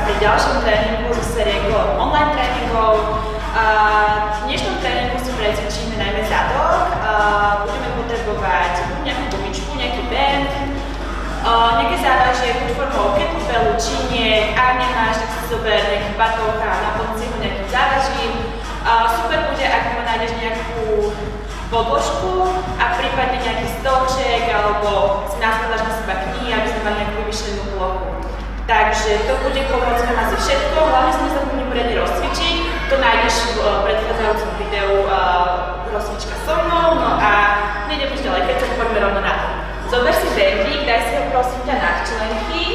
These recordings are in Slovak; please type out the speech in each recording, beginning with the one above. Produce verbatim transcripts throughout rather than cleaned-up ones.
pri ďalšom tréningu zo série online tréningov. V dnešnom tréningu si precvičíme najmä zadok. Budeme potrebovať nejakú gumičku, nejaký band, nejaké závažie, buď formou kettlebellu, činiek. Ak nemáš, tak si zober nejaký batóka a naplň si ho nejakým závažím. Super bude, ak ma nájdeš nejakú podložku a prípadne nejaký stolček alebo si naskladaš na seba knihy, aby sme mali nejakú vyvyšenú plochu. Takže to bude pomôcť nám asi všetko, hlavne sme sa budeme poriadne rozcvičiť. To nájdeš v predchádzajúcom videu rozcvička so mnou, no a nejdem už ďalej, keď sa poďme rovno na to. Zober si bendík, daj si ho prosím ťa na členky.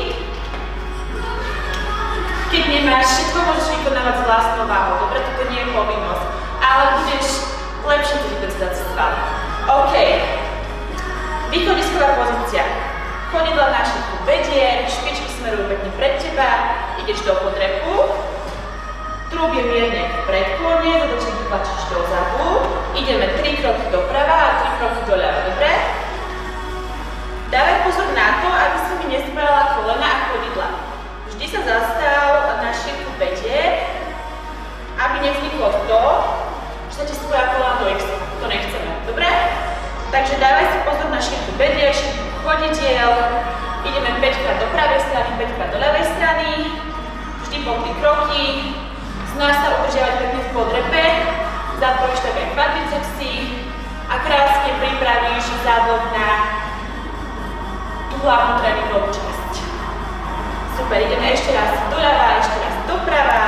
Keď nemáš, všetko môžeš vykonávať s vlastnou váhou, dobre, toto nie je povinnosť, ale budeš lepšie to vypredstať si svaly. OK. Východisková pozícia. Chodidla na šípku bedier, špičky smerujú pekne pred teba, ideš do podrepu. Trúb je mierne v predklone, zadoček vytlačíš dozadu. Ideme tri kroky doprava a tri kroky doľava, dobre? Dávaj pozor na to, aby si mi nespojala kolena a chodidla. Vždy sa zastav na šípku bedier, aby nevzniklo to, že sa ti spoja kolena do X. To nechceme, dobre? Takže dávaj si pozor na šírku bedier, šírku chodidiel. Ideme päť krát do pravej strany, päť krát do ľavej strany. Vždy po tri kroky. Snaž sa udržiavať pekne v podrepe. Zapojíš tak aj quadricepsy a krásne pripravíš zadok na tú hlavnú tréningovú časť. Super, ideme ešte raz doľava, ešte raz doprava.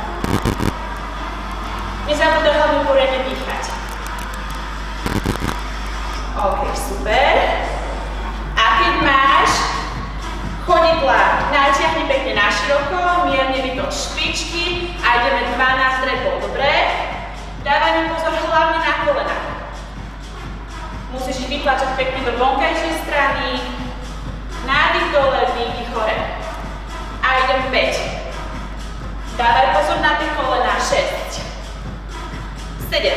Nezabudaj hlavne poriadne dýchať. OK, super. A keď máš chodidla, natiahni pekne na široko, mierne vytoč špičky a ideme dvanásť repov, dobre? Dávaj mi pozor hlavne na kolena. Musíš ich vytlačať pekne do vonkajšej strany. Nádych dole, výdych hore. A idem päť. Dávaj pozor na tie kolena. šesť. sedem.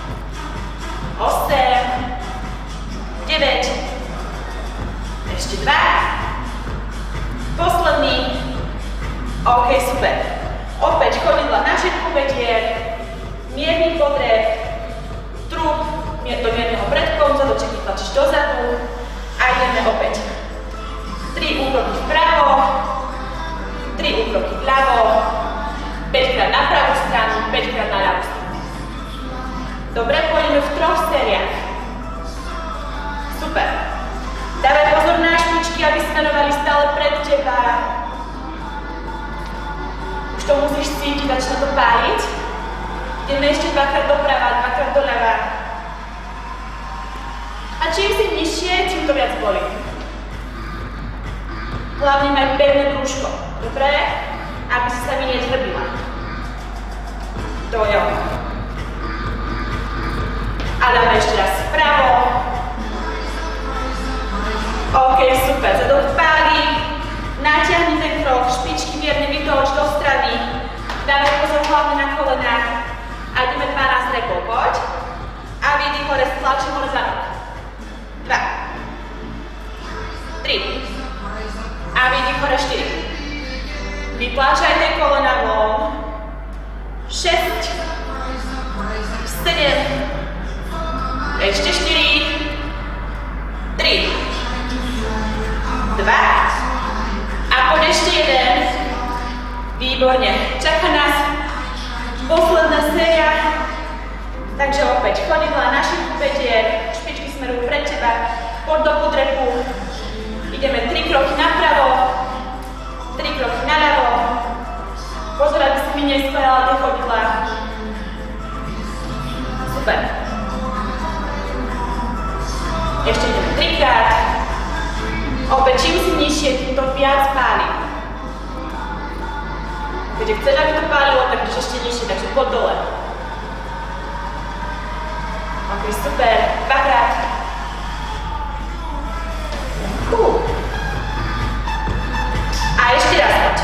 osem. deväť. Ešte dva. Posledný. OK, super. Opäť chodidla na šírku bedier, mierny podrep, trúb do mierneho predklonu, zadoček vytlačíš dozadu a ideme opäť. tri úkroky vpravo, tri úkroky vľavo, päť krát na pravú stranu, päť krát na ľavú stranu. Dobre, pôjdeme v troch sériách. Super. Dávaj pozor na špičky, aby smerovali stále pred teba. Už to musíš cítiť, začne to páliť. Ideme ešte dvakrát doprava, dvakrát doľava. A čím si nižšie, tým to viac bolí. Hlavne maj pevné brúško, dobre? Aby si sa mi nezvrbila. To jo. A dáme ešte raz vpravo. OK, super, zadok páli. Natiahni ten krok, špičky mierne vytoč do strany. Dávaj pozor hlavne na kolenách. A ideme dvanásť repov, poď. A výdych hore, stlačím hore zadok. dva. tri. A výdych hore štyri. Vytlačaj tie kolena von. šesť. sedem. Ešte štyri. tri. dva. A poď ešte jeden. Výborne. Čaká nás posledná séria. Takže opäť chodidla na šírku bedier, špičky smerujú pred teba, poď do podrepu. Ideme tri kroky napravo, tri kroky naľavo. Pozor, aby si mi nespojala tie chodidlá. Super. Ešte ideme trikrát. Opäť čím si nižšie, tým to viac páli. Keď chceš, aby to pálilo, tak ideš ešte nižšie, takže poď dole. OK, super. Dvakrát. Uh. A ešte raz poď.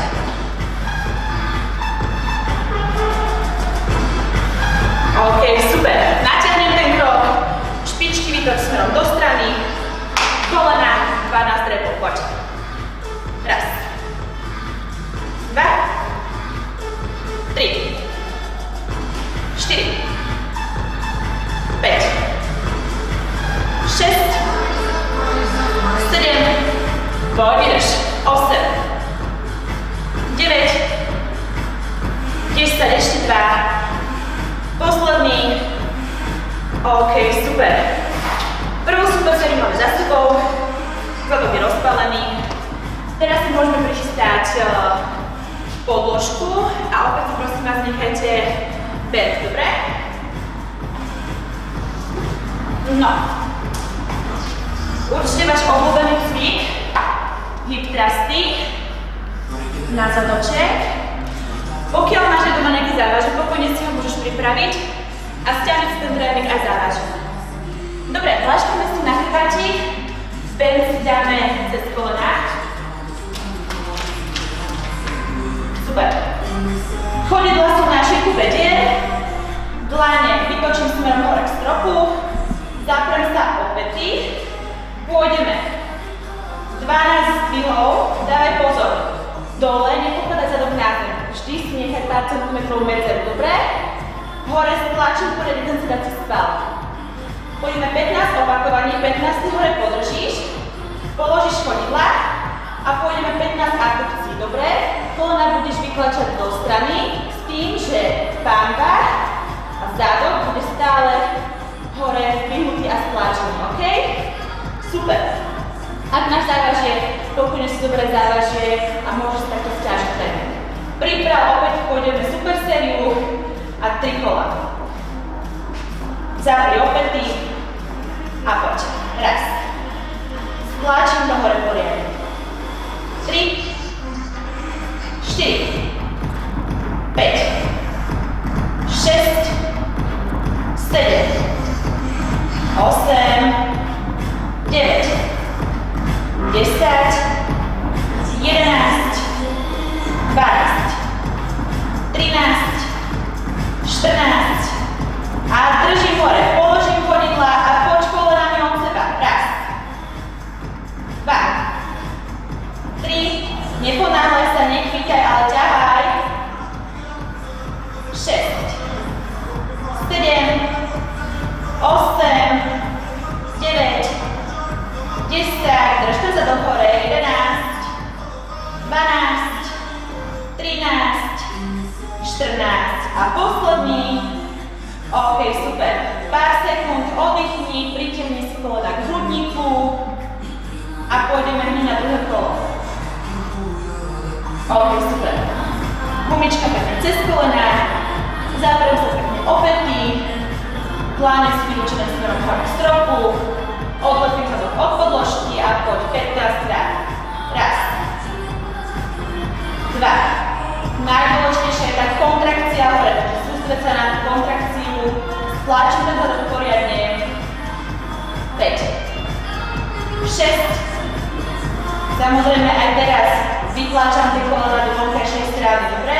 OK, super. Natiahnem ten krok. Špičky vytoč smerom do strany. Kolena, dvanásť repov, poď. Raz. Dva. Poď, vydrž. osem, deväť, desať, ešte dva. Posledný. OK, super. Prvú super sériu máme za sebou. Zadok je rozpálený. Teraz si môžeme prichystať uh, podložku a opäť si prosím vás nechajte bent, dobre? No. Určite váš obľúbený cvik, hip thrusty na zadoček. Pokiaľ máš doma nejaký závažok, pokojne si ho môžeš pripraviť a stiahnuť si ten tréning aj závažok. Dobre, hláškame si na chrbátik, bent si dáme cez kolená. Super. Chodidlá sú na šírku bedier, dlane vytočím smerom hore k stropu, zaprem sa o pety, pôjdeme dvanásť zdvihov, dávaj pozor, dole, nepokladaj zadok na zem, vždy si nechaj pár centimetrov medzeru, dobre? Hore stlačím poriadne ten sedací sval. Pôjdeme pätnásť opakovaní, pätnásť hore podržíš, položíš chodidla a pôjdeme pätnásť akopcií, dobre? Kolena budeš vytlačať do strany s tým, že pánva a zadok bude stále hore vyhnutý a stlačený, OK? Super. Ak máš závažie, pokojne si dobre závažie a môžeš takto stiažiť tréning. Priprav, opäť pôjdeme super sériu a tri kola. Zapri opäty a poď. Raz. Stlačím to hore poriadne. tri, štyri, päť, šesť, sedem, osem, deväť, desať, jedenásť, dvanásť, trinásť, štrnásť a držím hore, položím chodidlá a poď kolenami od seba. Raz, dva, tri, neponáhľaj sa, nechvítaj, ale ťahaj. šesť, sedem, osem, deväť, desať, drž to zadok hore, jedenásť, dvanásť, trinásť, štrnásť a posledný. OK, super. Pár sekúnd oddychni, pritiahni si kolena k hrudníku a pôjdeme hneď na druhé kolo. OK, super. Gumička pekne cez kolena, zavriem sa pekne o pety, dláne si vyručené smerom hore k stropu, odlepím sa od podložky a poď pätnásť krát. Raz, dva. Najdôležitejšia je tá kontrakcia hore, takže sústreď sa na tú kontrakciu, stlačíme sa do poriadne. päť, šesť. Samozrejme aj teraz vytláčam tie kolena do vonkajšej strany, dobre?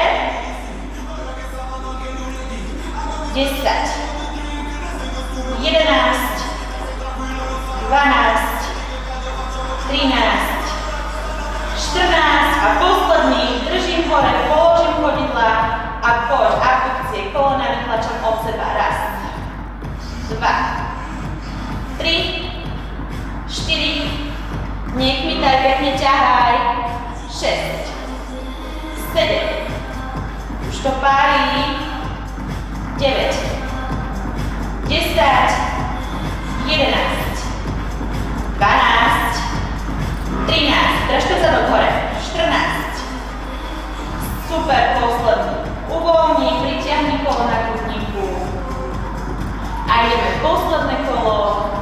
desať, jedenásť, dvanásť, trinásť, štrnásť a posledný, držím hore, položím chodidla a poď, abdukcie, kolena vytlačam od seba, raz, dva, tri, štyri, nekmitaj, pekne ťahaj, šesť, sedem, už to pári, deväť, desať, jedenásť, dvanásť, trinásť, drž to zadok hore, štrnásť, super, posledný, uvoľni, pritiahni kolena k hrudníku a ideme posledné kolo,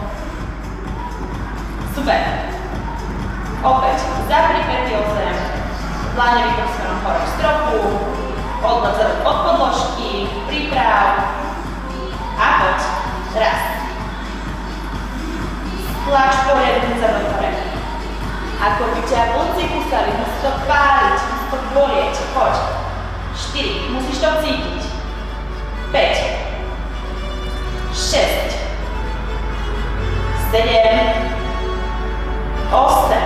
super, opäť, zapri päty o zem, dlane vytoč smerom hore k stropu, odleď zadok od podložky, priprav a poď, raz. Tlač poriadne zadok hore. Ako by ťa vlci kusali, musíš to páliť, musíš to bolieť, poď. štyri, musíš to cítiť. päť, šesť, sedem, osem,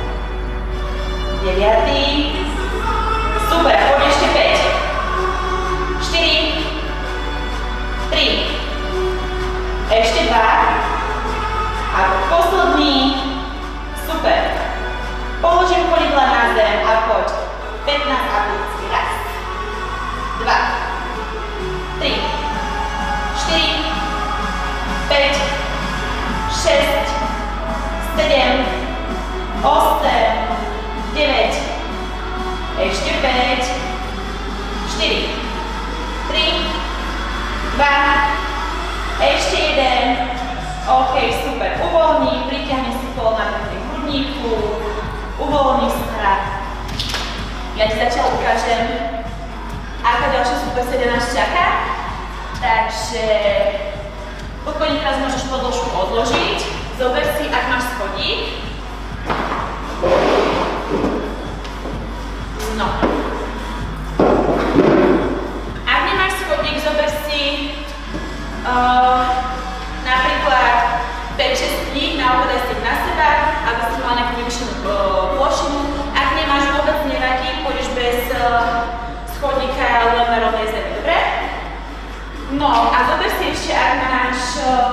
deväť, super, poď ešte päť, štyri, tri, ešte dva, a posledný, super. pätnásť aplikácií. Raz, dva, tri, štyri, päť, šesť, sedem, osem, deväť, ešte päť, štyri, tri, dva, ešte jeden. OK, super. Uvoľni, pritiahni si kolena pri hrudníku, uvoľni sa. Ja ti zatiaľ ukážem, aká ďalšia super sedia nás čaká. Takže pokojne teraz môžeš podložku odložiť. Zober si, ak máš schodík. No. Ak nemáš schodík, zober si uh, napríklad päť šesť kníh, naozaj si na seba, aby si mal nejakú vyššenú uh, plošinu. Ak nemáš, vôbec nevadí, pôjdeš bez uh, schodníka len na rovnej zemi, dobre? No a zober si ešte, ak máš uh,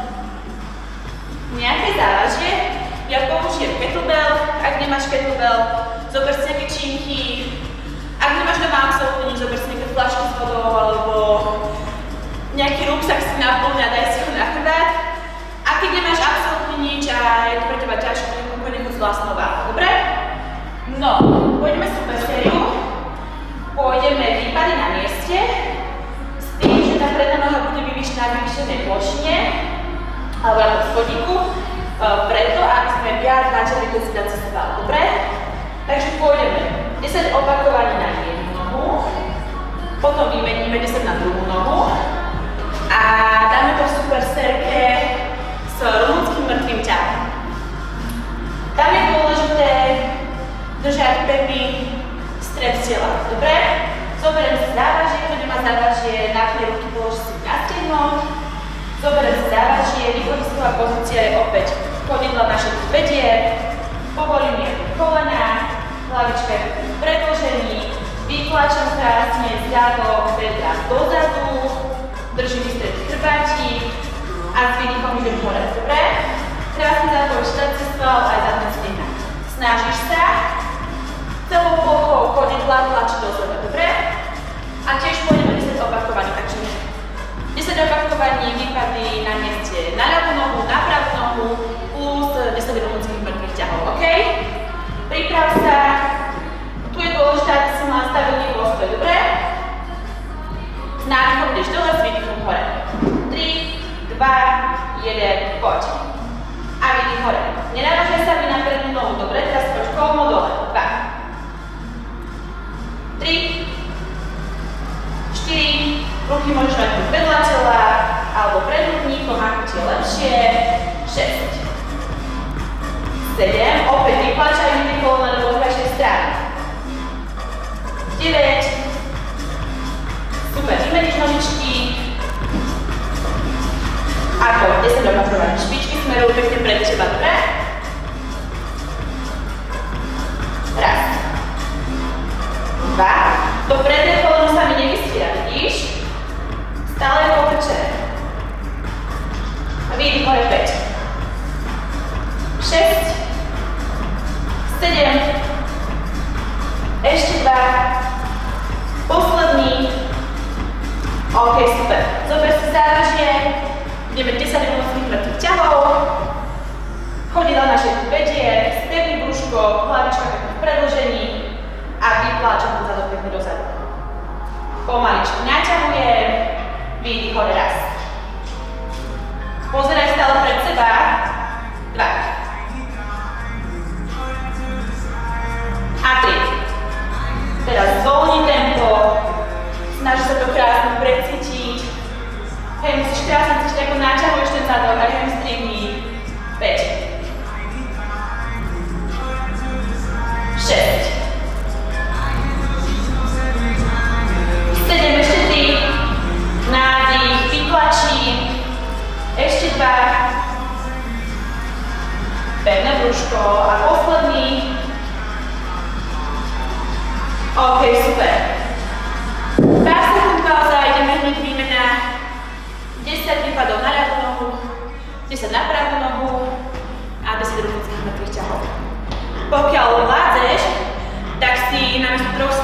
nejaké závažie, ja použijem kettlebell, ak nemáš kettlebell, zober si nejaké činky, ak nemáš doma absolútne nič, zober si nejaké fľašky s vodou alebo nejaký rúbsak si naplň a daj si ho na chrbát. A keď nemáš absolútne nič a je to pre teba ťažké, úplne nebuď s vlastnou váhou, dobre? No, pôjdeme super sériu, pôjdeme výpady na mieste, s tým, že tá predná noha bude vyvyšená na vyvyšenej plošine, alebo na tom schodíku, preto, aby sme viac načali konzultáciu svalu, dobre? Takže pôjdeme desať opakovaní na jednu nohu, potom vymeníme desať na druhú nohu a dáme to v super sérke s rumunským mŕtvým ťahom. Tam je dôležité držať pevný stred tela, dobre? Zoberiem si závažie, kto nemá závažie, naprie ruky, položí si na stehno. Zoberiem si závažie, východisková pozícia je opäť chodidla našich bedier, povolím jedno kolena, hlavička je v predĺžení, vytlačam krásne z ľadok, bedra dozadu, držím vystretý chrbátik a s výdychom idem hore, dobre? Krásne zapojíš štátci sval aj zadné stehna. Snažíš sa celou plochou chodidla tlačiť do seba, dobre? A tiež pôjdeme desať opakovaní, takže desať opakovaní, výpady na mieste na ľavú nohu, na pravú nohu, plus desať rumunských mŕtvych ťahov, OK? Priprav sa. Tu je dôležité, aby si mala stabilný postoj, dobre? S nádychom ideš dole, s výdychom hore. tri, dva, jeden, poď. A výdych hore. Nenávažaj sa mi na prednú nohu, dobre? Teraz poď kolmo dole. dva, tri, štyri, ruky môžeš mať vedľa tela, alebo pred hrudníkom, ako ti je lepšie. šesť, sedem, opäť vytlačaj mi kolena do vonkajšej strany. deväť, super, vymeníš nožičky. A poď, desať opakovaní. Špičky smerujú pekne pred teba, dobre? Raz, dva, to predné koleno sa mi nevystvíra, vidíš? Stále je otočené. A výdych hore päť, šesť, sedem, ešte dva, posledný. OK, super. Zober si závažie, ideme desať rumunských mŕtvych ťahov, chodidla našich bedier, stredný brúško, hlavička v predĺžení a vytláčam zadok pekne dozadu. Pomaličky naťahujem, výdych hore raz. Pozeraj stále pred seba. Dva. A tri. Teraz zvolni tempo. Snaž sa to krásne precítiť. Hej, musíš krásne cítiť, ako naťahuješ ten zadok, aj hamstringy. päť. šesť. sedem, ešte tri. Nádych, vytlačím. Ešte dva. Pevné brúško a posledný. OK, super. pár sekúnd pauza, ideme hneď výmena. desať výpadov na ľavú nohu, desať na pravú nohu a desať rumunských mŕtvych ťahov. Pokiaľ vládzeš, tak si namiesto troch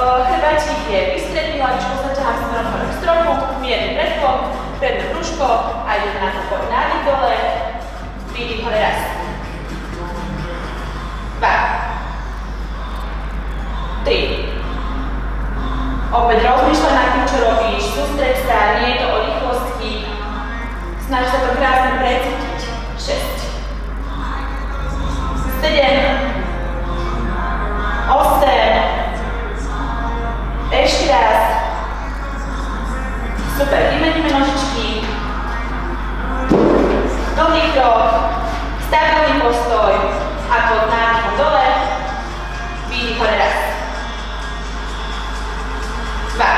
Chrbátik je vystretný, hlavičkou sa ťahám smerom hore k stropu, mierny predklon, predné brúško a ideme na to poď nádych dole, výdych hore raz. Dva. Tri. Opäť rozmýšľaj nad tým, čo robíš, sústreď sa, nie je to o rýchlosti, snaž sa to krásne precítiť. Šesť. Sedem. Osem. Ešte raz. Super, vymeníme nožičky. Dlhý krok, stabilný postoj a pod nádechom dole, výdych hore raz. Dva.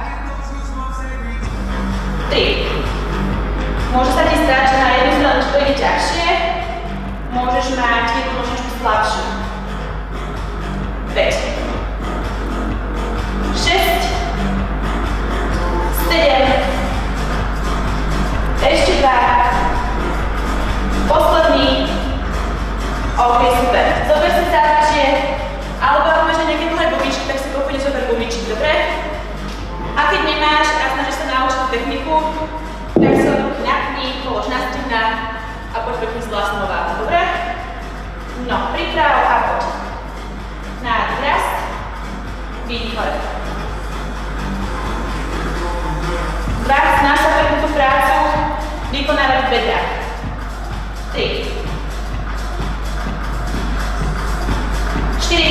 Tri. Môže sa ti stať, že na jednu stranu to ide ťažšie, môžeš mať jednu nožičku slabšiu. päť. šesť. sedem. Ešte dva. Posledný. OK, super. Zober si závažie, alebo ak máš nejaké dlhé gumičky, tak si pokojne zober gumičky, dobre? A keď nemáš a snažíš sa naučiť techniku, tak si ho ruky napni, polož na stehná a poď pekne z vlastnou váhu, dobre? No, priprav a poď. Nádych raz, výdych hore. Dva, snaž sa pekne tú prácu vykonávať v bedrách. Tri. Štyri.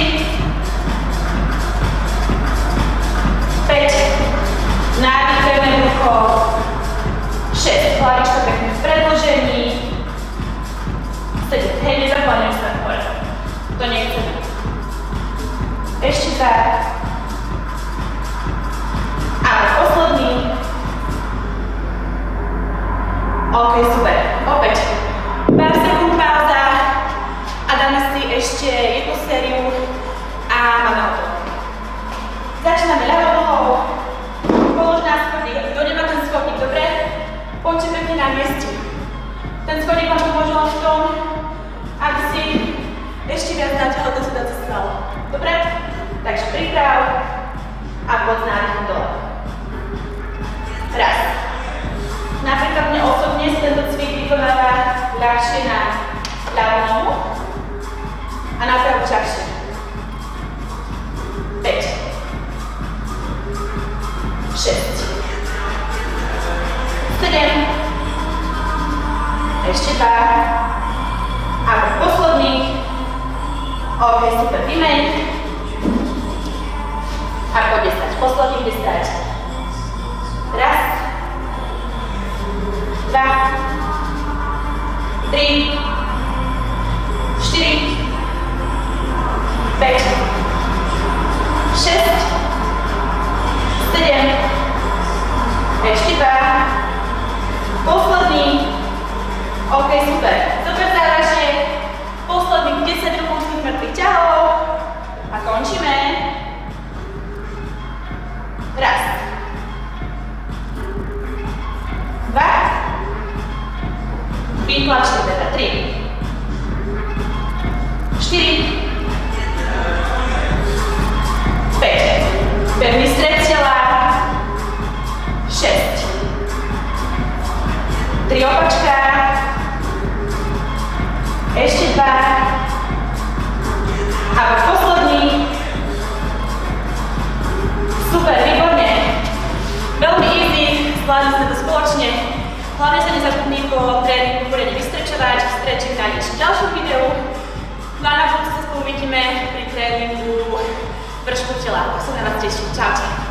päť. Nádych pevné rucho. šesť. Hlavička pekne v predĺžení. sedem. Hej, nezakláňuj sa hore. To nechceme. Ešte dva. A posledný. OK, super. Opäť. Pár sekúnd pauza a dáme si ešte jednu sériu a máme hotovo. Začíname ľavou nohou. Polož na schodník. Kto nemá ten schodník, dobre? Poďte pekne na mieste. Ten schodník vám pomôže len v tom, aby si ešte viac natiahol do seba cez svalu. Dobre? Takže priprav a poď s nádychom dole. Raz. Napríklad mne osobne si tento cvik vykonáva ľahšie na ľavú nohu a na pravú ťažšie. päť. šesť. sedem. Ešte dva. A posledný. OK, super, vymeň. A poď desať. Posledný desať. Raz. Dva. Tri. Štyri. päť. šesť. sedem. Ešte dva. Posledný. OK, super. Super závažie. Posledných desať rumunských mŕtvych ťahov. A končíme. Raz. Dva. Vytlačte teda. Tri. Štyri. päť. Pevný stred tela. šesť. tri opačka. Ešte dva. A posledný. Super, výborne. Veľmi easy, zvládli sme to spoločne. Hlavne sa nezabudni po tréningu poriadne vystrečovať, stretching nájdeš v ďalšom videu. No a na budúce sa spolu vidíme pri tréningu vršku tela. Tak sa na vás teším. Čaute.